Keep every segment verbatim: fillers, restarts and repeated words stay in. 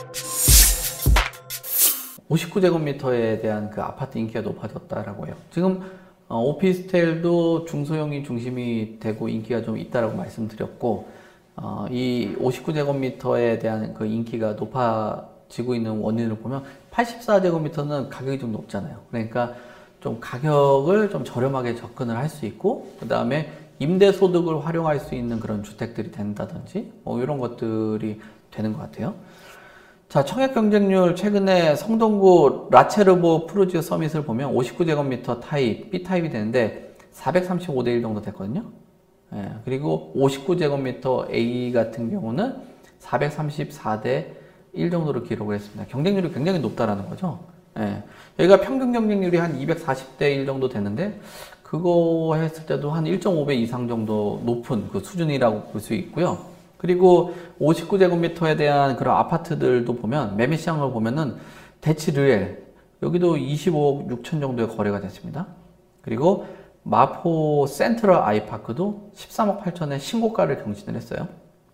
오십구 제곱미터에 대한 그 아파트 인기가 높아졌다라고 해요. 지금 어, 오피스텔도 중소형이 중심이 되고 인기가 좀 있다라고 말씀드렸고, 어, 이 오십구 제곱미터에 대한 그 인기가 높아지고 있는 원인을 보면 팔십사 제곱미터는 가격이 좀 높잖아요. 그러니까 좀 가격을 좀 저렴하게 접근을 할 수 있고, 그 다음에 임대소득을 활용할 수 있는 그런 주택들이 된다든지 뭐 이런 것들이 되는 것 같아요. 자, 청약 경쟁률 최근에 성동구 라체르보 프루지오 서밋을 보면 오십구 제곱미터 타입, B타입이 되는데 사백삼십오 대 일 정도 됐거든요. 예, 그리고 오십구 제곱미터 A 같은 경우는 사백삼십사 대 일 정도로 기록을 했습니다. 경쟁률이 굉장히 높다라는 거죠. 예, 여기가 평균 경쟁률이 한 이백사십 대 일 정도 되는데 그거 했을 때도 한 일 점 오 배 이상 정도 높은 그 수준이라고 볼 수 있고요. 그리고 오십구 제곱미터에 대한 그런 아파트들도 보면 매매 시장을 보면은 대치르엘 여기도 이십오억 육천 정도의 거래가 됐습니다. 그리고 마포 센트럴 아이파크도 십삼억 팔천의 신고가를 경신을 했어요.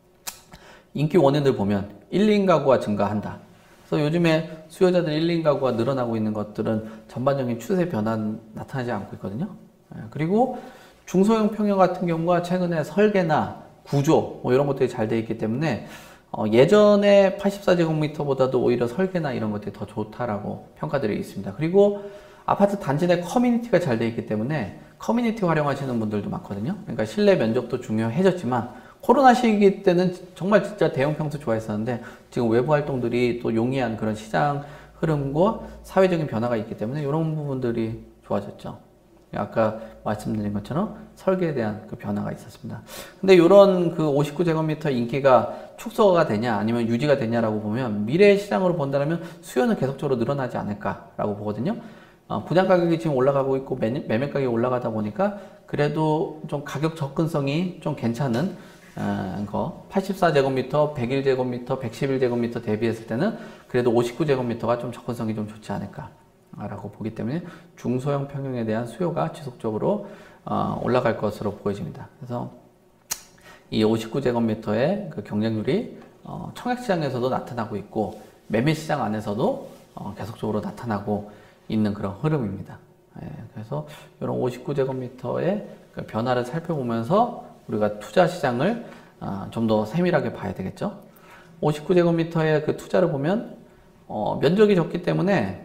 인기 원인들 보면 일 인 가구가 증가한다. 그래서 요즘에 수요자들 일 인 가구가 늘어나고 있는 것들은 전반적인 추세 변화는 나타나지 않고 있거든요. 그리고 중소형 평형 같은 경우가 최근에 설계나 구조 뭐 이런 것들이 잘 되어 있기 때문에 어, 예전에 팔십사 제곱미터보다도 오히려 설계나 이런 것들이 더 좋다라고 평가들이 있습니다. 그리고 아파트 단지 내 커뮤니티가 잘 되어 있기 때문에 커뮤니티 활용하시는 분들도 많거든요. 그러니까 실내 면적도 중요해졌지만 코로나 시기 때는 정말 진짜 대형 평수 좋아했었는데 지금 외부 활동들이 또 용이한 그런 시장 흐름과 사회적인 변화가 있기 때문에 이런 부분들이 좋아졌죠. 아까 말씀드린 것처럼 설계에 대한 그 변화가 있었습니다. 근데 이런 그 오십구 제곱미터 인기가 축소가 되냐 아니면 유지가 되냐라고 보면 미래 시장으로 본다면 수요는 계속적으로 늘어나지 않을까라고 보거든요. 어, 분양 가격이 지금 올라가고 있고 매, 매매 가격이 올라가다 보니까 그래도 좀 가격 접근성이 좀 괜찮은 어, 거 팔십사 제곱미터, 백일 제곱미터, 백십일 제곱미터 대비했을 때는 그래도 오십구 제곱미터가 좀 접근성이 좀 좋지 않을까 라고 보기 때문에 중소형 평형에 대한 수요가 지속적으로 어, 올라갈 것으로 보여집니다. 그래서 이 오십구 제곱미터의 그 경쟁률이 어, 청약시장에서도 나타나고 있고 매매시장 안에서도 어, 계속적으로 나타나고 있는 그런 흐름입니다. 예, 그래서 이런 오십구 제곱미터의 그 변화를 살펴보면서 우리가 투자 시장을 어, 좀 더 세밀하게 봐야 되겠죠. 오십구 제곱미터의 그 투자를 보면 어, 면적이 적기 때문에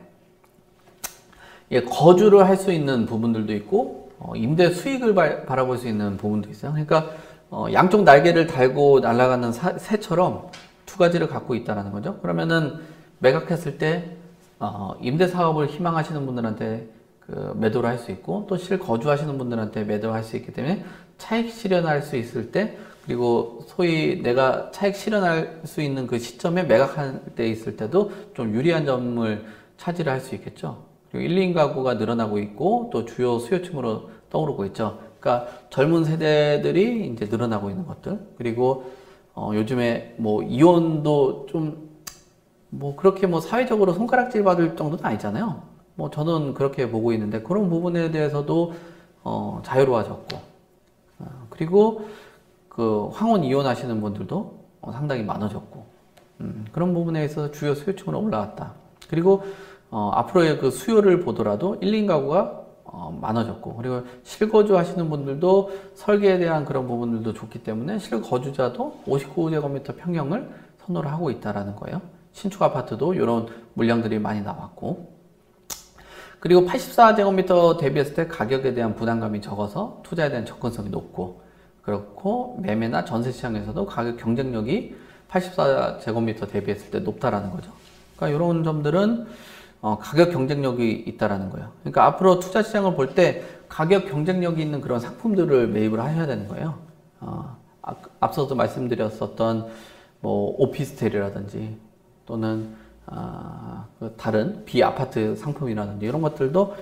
예, 거주를 할 수 있는 부분들도 있고 어, 임대 수익을 바, 바라볼 수 있는 부분도 있어요. 그러니까 어, 양쪽 날개를 달고 날아가는 사, 새처럼 두 가지를 갖고 있다는 거죠. 그러면은 매각했을 때 어, 임대 사업을 희망하시는 분들한테 그 매도를 할 수 있고 또 실거주하시는 분들한테 매도를 할 수 있기 때문에 차익 실현할 수 있을 때 그리고 소위 내가 차익 실현할 수 있는 그 시점에 매각할 때 있을 때도 좀 유리한 점을 차지를 할 수 있겠죠. 그리고 일 인 가구가 늘어나고 있고 또 주요 수요층으로 떠오르고 있죠. 그러니까 젊은 세대들이 이제 늘어나고 있는 것들 그리고 어 요즘에 뭐 이혼도 좀 뭐 그렇게 뭐 사회적으로 손가락질 받을 정도는 아니잖아요. 뭐 저는 그렇게 보고 있는데 그런 부분에 대해서도 어 자유로워졌고 어 그리고 그 황혼 이혼하시는 분들도 어 상당히 많아졌고 음 그런 부분에 있어서 주요 수요층으로 올라왔다. 그리고 어, 앞으로의 그 수요를 보더라도 일 인 가구가 어, 많아졌고 그리고 실거주 하시는 분들도 설계에 대한 그런 부분들도 좋기 때문에 실거주자도 오십구 제곱미터 평형을 선호를 하고 있다라는 거예요. 신축 아파트도 이런 물량들이 많이 나왔고 그리고 팔십사 제곱미터 대비했을 때 가격에 대한 부담감이 적어서 투자에 대한 접근성이 높고 그렇고 매매나 전세 시장에서도 가격 경쟁력이 팔십사 제곱미터 대비했을 때 높다라는 거죠. 그러니까 이런 점들은 어, 가격 경쟁력이 있다라는 거예요. 그러니까 앞으로 투자 시장을 볼 때 가격 경쟁력이 있는 그런 상품들을 매입을 하셔야 되는 거예요. 어, 앞서도 말씀드렸었던 뭐 오피스텔이라든지 또는 어, 그 다른 비아파트 상품이라든지 이런 것들도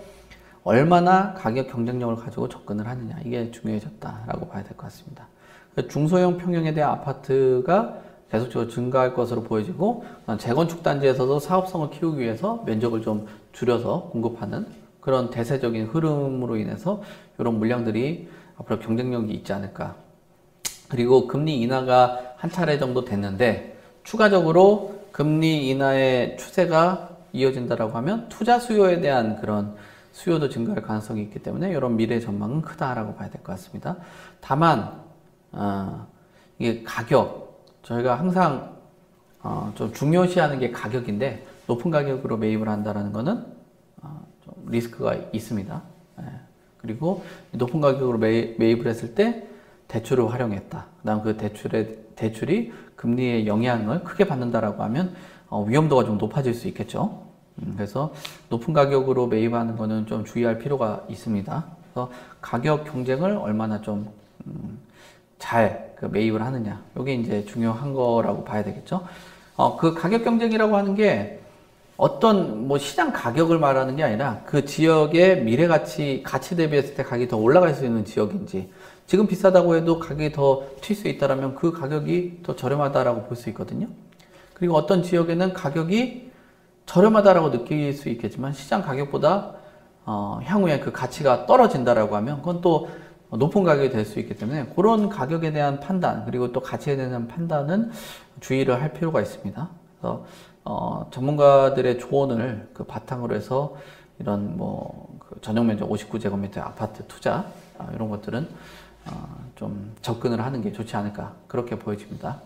얼마나 가격 경쟁력을 가지고 접근을 하느냐 이게 중요해졌다라고 봐야 될 것 같습니다. 중소형 평형에 대한 아파트가 계속적으로 증가할 것으로 보여지고 재건축 단지에서도 사업성을 키우기 위해서 면적을 좀 줄여서 공급하는 그런 대세적인 흐름으로 인해서 이런 물량들이 앞으로 경쟁력이 있지 않을까. 그리고 금리 인하가 한 차례 정도 됐는데 추가적으로 금리 인하의 추세가 이어진다라고 하면 투자 수요에 대한 그런 수요도 증가할 가능성이 있기 때문에 이런 미래 전망은 크다라고 봐야 될 것 같습니다. 다만 어, 이게 가격, 저희가 항상 어, 좀 중요시하는 게 가격인데 높은 가격으로 매입을 한다는 것은 어, 좀 리스크가 있습니다. 예. 그리고 높은 가격으로 매, 매입을 했을 때 대출을 활용했다. 그 다음 그 대출의, 대출이 금리의 영향을 크게 받는다라고 하면 어, 위험도가 좀 높아질 수 있겠죠. 음, 그래서 높은 가격으로 매입하는 것은 좀 주의할 필요가 있습니다. 그래서 가격 경쟁을 얼마나 좀 음, 잘 그 매입을 하느냐, 이게 이제 중요한 거라고 봐야 되겠죠. 어, 그 가격 경쟁이라고 하는 게 어떤 뭐 시장 가격을 말하는 게 아니라 그 지역의 미래 가치, 가치 대비했을 때 가격이 더 올라갈 수 있는 지역인지, 지금 비싸다고 해도 가격이 더 튈 수 있다면 그 가격이 더 저렴하다라고 볼 수 있거든요. 그리고 어떤 지역에는 가격이 저렴하다라고 느낄 수 있겠지만 시장 가격보다 어, 향후에 그 가치가 떨어진다라고 하면 그건 또 높은 가격이 될 수 있기 때문에 그런 가격에 대한 판단, 그리고 또 가치에 대한 판단은 주의를 할 필요가 있습니다. 그래서 어, 전문가들의 조언을 그 바탕으로 해서 이런 뭐그 전용 면적 오십구 제곱미터 아파트 투자 어, 이런 것들은 어, 좀 접근을 하는 게 좋지 않을까, 그렇게 보여집니다.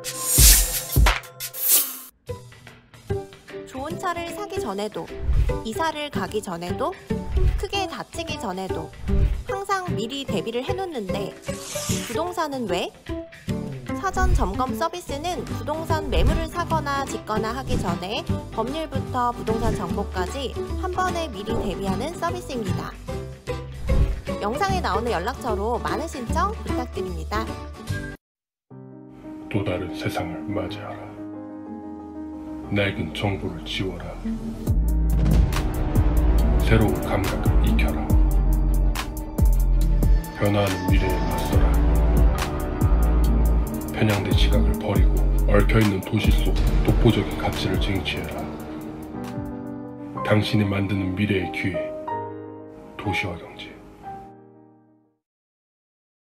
좋은 차를 사기 전에도, 이사를 가기 전에도, 크게 다치기 전에도 항상 미리 대비를 해놓는데 부동산은 왜? 사전 점검 서비스는 부동산 매물을 사거나 짓거나 하기 전에 법률부터 부동산 정보까지 한 번에 미리 대비하는 서비스입니다. 영상에 나오는 연락처로 많은 신청 부탁드립니다. 또 다른 세상을 맞이하라. 낡은 정보를 지워라. 새로운 감각을 익혀라. 변화하는 미래에 맞서라. 편향된 시각을 버리고 얽혀있는 도시 속 독보적인 가치를 쟁취해라. 당신이 만드는 미래의 기회, 도시화 경제.